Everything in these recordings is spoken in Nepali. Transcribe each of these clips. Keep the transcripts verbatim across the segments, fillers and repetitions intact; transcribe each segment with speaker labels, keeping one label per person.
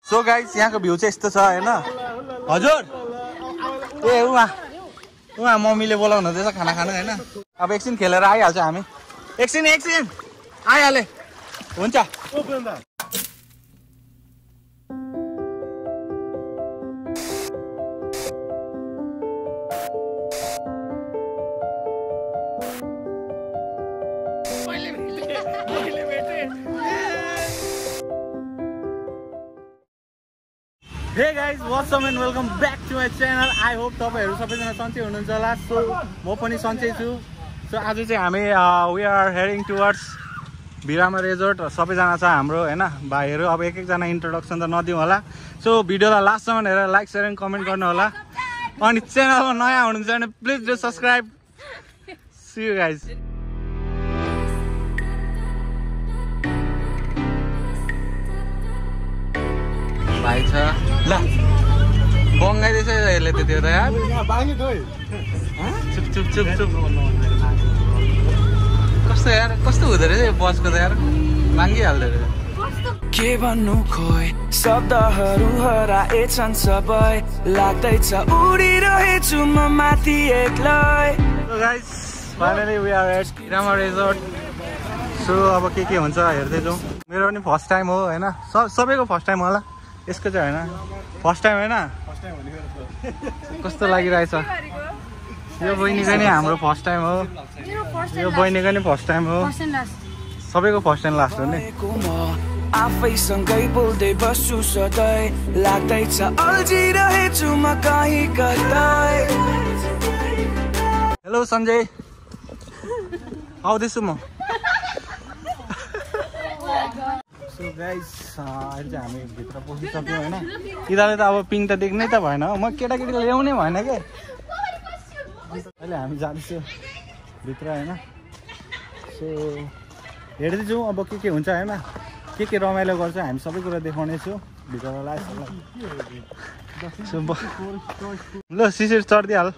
Speaker 1: सो गाइस यहाँको भ्यू चाहिँ यस्तो छ हैन हजुर ए उहाँ उहाँ मम्मीले बोलाउनु हुँदैछ खाना खानु हैन अब एकछिन खेलेर आइहाल्छ हामी एकछिन एकछिन आइहाले हुन्छ Hey guys, what's up and welcome back to my channel. I hope तपाईहरु सबैजना सन्चै हुनुहुन्छ होला. So म पनि सन्चै छु. So आज चाहिँ हामी we are heading towards Viramma resort. सबैजना छ हाम्रो हैन भाइहरु अब एक एक जना इन्ट्रोडक्सन त नदिउँ होला. So भिडियोलाई लास्टसम्म हेरेर लाइक शेयर एन्ड कमेन्ट गर्नु होला. अनि च्यानलमा नयाँ हुनुहुन्छ भने please do subscribe. See you guys. भाइ छ ल बङ्गाइदैछ यसले त त्यो त यार चुप चुप चुप चुप कस्तो यार कस्तो हुँदो रहेछ बसको त यार मागिहाल्दो रहेछ
Speaker 2: के भन्नु खोइ शब्दहरू हराएछन् सबै लाग्दैछ उडिरहेछु म माथि एक्लै
Speaker 1: so guys finally we are at Viramma resort. So अब के के हुन्छ हेर्दै जाउँ मेरो पनि फर्स्ट टाइम हो हैन सबैको फर्स्ट टाइम होला यसको चाहिँ हैन फर्स्ट टाइम हैन फर्स्ट टाइम भनेको कस्तो लागिरहेछ यो बहिनीको नि हाम्रो फर्स्ट टाइम हो यो बहिनीको नि फर्स्ट टाइम हो सबैको फर्स्ट एन्ड लास्ट हो नि
Speaker 2: आफैसँगै बोल्दै बस्छु सधैँ लाग्दैछ अल्झिरहेछु म कहीँ कतै
Speaker 1: हेलो सञ्जय आउँदैछु म सो गाइस अहिले चाहिँ हामी भित्र पसिसक्यौँ होइन यिनीहरूले त अब पिङ त देख्नै त भएन हो म केटाकेटी ल्याउनै भएन क्या अहिले हामी जाँदैछौँ भित्र होइन सो हेर्दै जाउँ अब के के हुन्छ होइन के के रमाइलो गर्छ हामी सबै कुरा देखाउनेछु भित्रलाई ल सिसिर चढिदिइहाल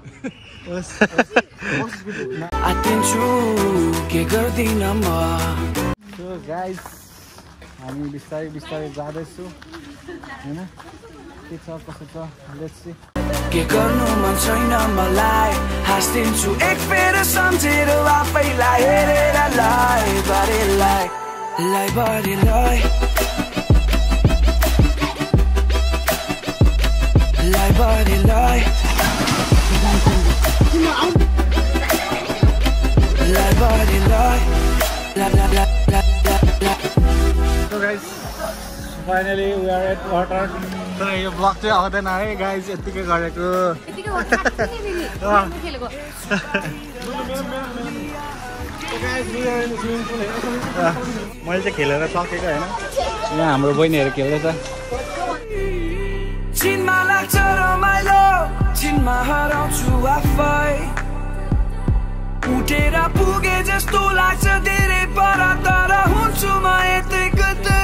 Speaker 2: आतिन्छु के गर्दिन म
Speaker 1: सो गाइस हामी बिस्तारै बिस्तारै जाँदैछु हैन के छ कसो छ लेट्स सी
Speaker 2: के गर्नु मन छैन मलाई हाँस्दिन्छु एक फेर सम्झेर आफैलाई हेरेर लाई बारीलाई लाई बारीलाई लाई बारीलाई लाई बारीलाई ला ला ला ला ला.
Speaker 1: So guys, finally we are at water. So यो ब्लग चाहिँ आउँदैन है गाइस यतिकै गरेको मैले चाहिँ खेलेर सकेको होइन यहाँ हाम्रो बहिनीहरू खेल्दैछ
Speaker 2: चिनमा लाग्छ रमाइलो चिनमा हराउँछु आफै उठेर पुगे जस्तो लाग्छ धेरै पर तर हुन्छु म यतै कतै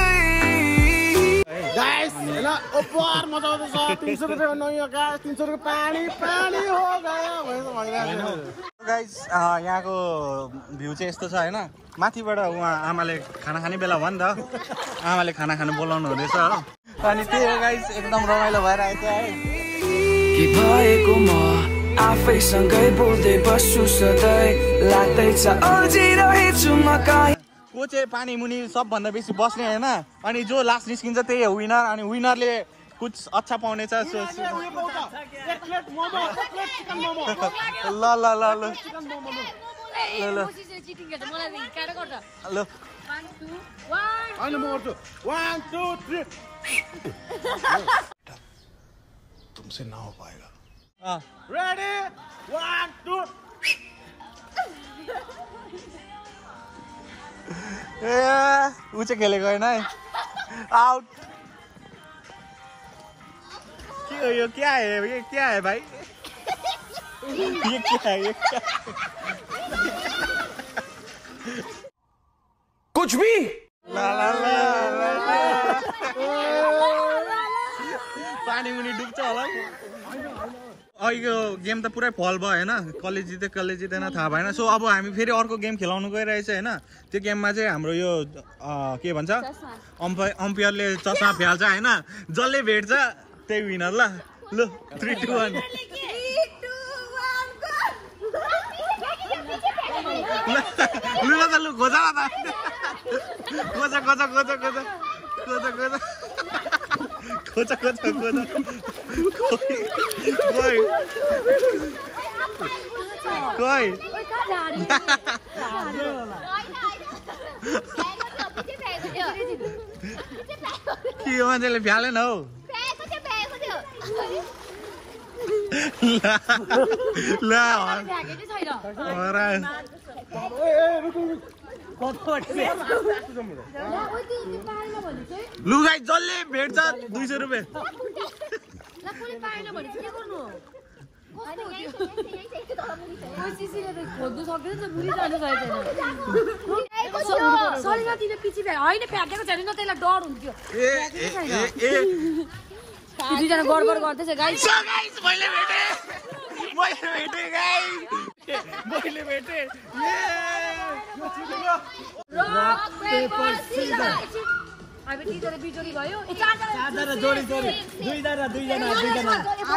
Speaker 3: गाइस ल ओपर मजा आउँदैछ तीन सौ रुपैयाँ नयाँ गाइस तीन सौ रुपैयाँ पानी पानी हो गयो भनेर भइरहेको छ
Speaker 1: गाइस यहाँको भ्यू चाहिँ यस्तो छ हैन माथिबाट उहाँ आमाले खाना खाने बेला भयो नि त आमाले खाना खानु बोलाउनु हुँदैछ हो अनि त्यही हो गाइस एकदम रमाइलो भइरहेछ है
Speaker 2: के भएको म आफैसँगै बोल्दै बस्छु सधैँ लाग्दैछ अल्झिरहेछु म कहीँ
Speaker 1: को चाहिँ पानी मुनि सबभन्दा बेसी बस्ने होइन अनि जो लास्ट निस्किन्छ त्यही हो विनर अनि विनरले कुछ अच्छा पाउनेछ ल ल ल ल ल ल
Speaker 3: तुमसे ना हो पाएगा
Speaker 1: अँ
Speaker 3: रेडी वन टू
Speaker 1: ए ऊ चाहिँ खेलेको होइन है आउट के हो यो क्या है ये क्या है भाई ये क्या है ये क्या
Speaker 2: कुछ भी
Speaker 1: ला ला ला ला पानी मुनि डुब्छ होला अहिलेको गेम त पुरै फल भयो होइन कसले जित्यो कसले जितेन थाहा भएन सो अब हामी फेरि अर्को गेम खेलाउनु गइरहेछ होइन त्यो गेममा चाहिँ हाम्रो यो के भन्छ अम्पायर अम्पायरले चस्मा फ्याल्छ होइन जसले भेट्छ त्यही विनर ल ल थ्री टू वान लु ल त लु खोजा त खोजा खोजा खोजा खोजा खोजा खोजा खोजा खोजा खोजा कोही कोही के यो मान्छेले भ्यालेन हौ ल लु गाई जसले भेट्छ दुई सौ रुपियाँ
Speaker 4: खोज्नु सक्दैन बुढी जानु सकेन पछि होइन फ्याँकेको छैन न त्यसलाई डर हुन्थ्यो दुईजना गडबड गर्दैछ गाइस
Speaker 1: मैले भेटे मैले भेटे गाई मैले भेटे
Speaker 4: अब तिनजना बिजोडी भयो
Speaker 3: चारजना जोडी जोडी दुईजना दुईजना दुईजना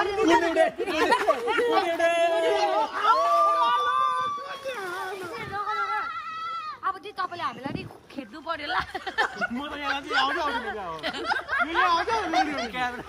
Speaker 4: अब चाहिँ तपाईँले हामीलाई नि खेद्नु पर्यो ल
Speaker 3: म त यहाँ चाहिँ आउँदै आउँदैन हो यो आउँदै आउँदैन क्यामेरा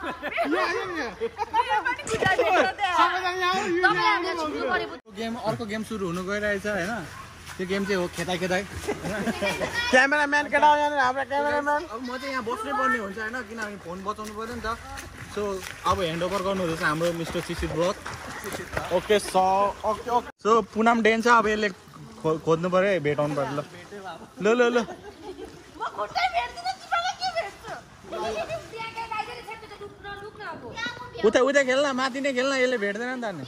Speaker 1: गेम अर्को गेम सुरु हुनु गइरहेछ होइन त्यो गेम चाहिँ हो खेताइ खेताइ
Speaker 3: क्यामेराम्यान केटा हो यहाँ हाम्रो क्यामेराम्यान
Speaker 1: अब म चाहिँ यहाँ बस्नै पर्ने हुन्छ होइन किनभने फोन बचाउनु पर्यो नि त सो अब ह्यान्डओभर गर्नु हुँदैछ हाम्रो मिस्टर सिसित vlog
Speaker 3: okay so okay okay
Speaker 1: so Poonam डेन छ अब यसले खोज्नु पर्यो है भेटाउनु पर्यो ल ल ल ल उता उता खेल्न माथि नै खेल्न यसले भेट्दैन नि त नि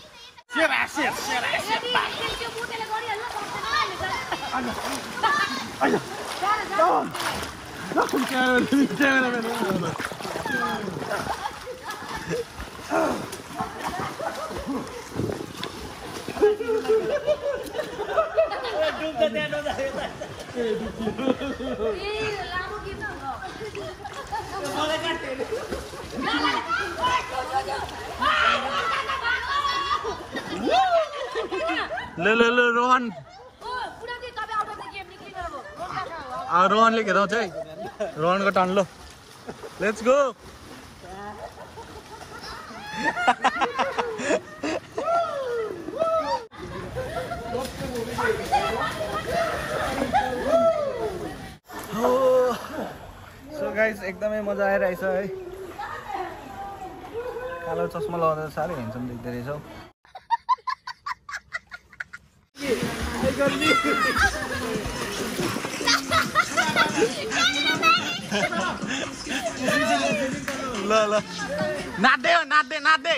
Speaker 1: ल ल ल रोहन रोहनले खेदाउँछ है रोहनको टर्न लो लेट्स गो सो गाइस एकदमै मजा आइरहेछ है कालो चस्मा लगाउँदा साह्रै हेन्सम देख्दो रहेछौ ल ल नाच्दै हो नाच्दै नाच्दै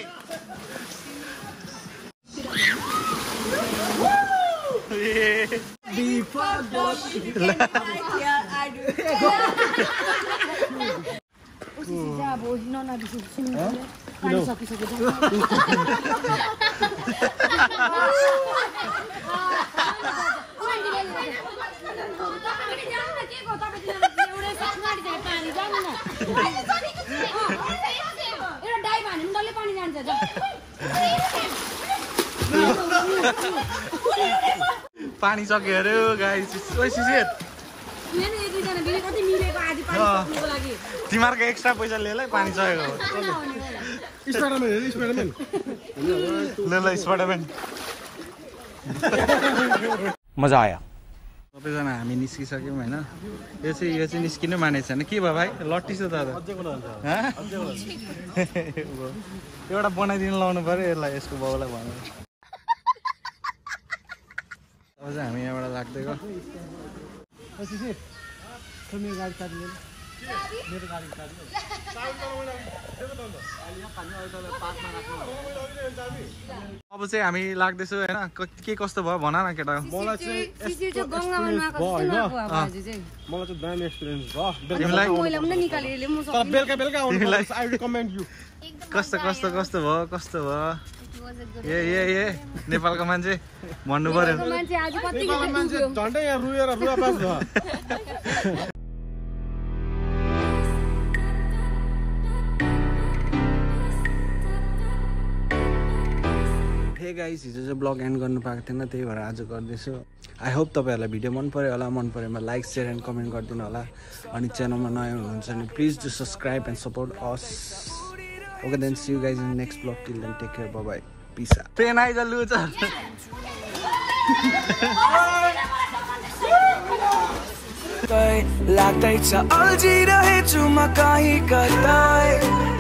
Speaker 1: पानी सक्यो अरे गाइस तिमीहरूको एक्स्ट्रा पैसा लिएर पानी सकेको ल ल स्पाइडरम्यान मजा आयो सबैजना हामी निस्किसक्यौँ होइन यो चाहिँ यो चाहिँ निस्किनु मानेको छैन के भयो भाइ लट्टी छ दादा एउटा बनाइदिनु लाउनु पऱ्यो यसलाई यसको बाउलाई भनेर अब चाहिँ हामी यहाँबाट लाग्दै गयो
Speaker 3: मेरो गाडी काट्नु मेरो गाडी काट्नु
Speaker 1: अब चाहिँ हामी लाग्दैछौँ होइन के कस्तो भयो भन न केटा
Speaker 3: मलाई चाहिँ मलाई चाहिँ दामी एक्सपिरियन्स भयो बेलुका बेलुका कमेन्ट यु
Speaker 1: कस्तो कस्तो कस्तो भयो कस्तो भयो ए ए ए नेपालको मान्छे भन्नु पर्यो
Speaker 4: मान्छे आज कति
Speaker 3: नेपालको मान्छे झन्डै यहाँ रुएर रुवा पास भयो
Speaker 2: हे गाइस हिजो चाहिँ ब्लग एन्ड गर्नु पाएको थिएन त्यही भएर आज गर्दैछु आई होप तपाईँहरूलाई भिडियो मन पऱ्यो होला मन पऱ्योमा लाइक सेयर एन्ड कमेन्ट गरिदिनु होला अनि च्यानलमा नयाँ हुनुहुन्छ भने please do subscribe and support us okay then see you guys in next vlog till then take care bye bye peace
Speaker 1: ट्रेन आइज लुजर
Speaker 2: लाग्दैछ अल्झिरहेछु म कहीँ कतै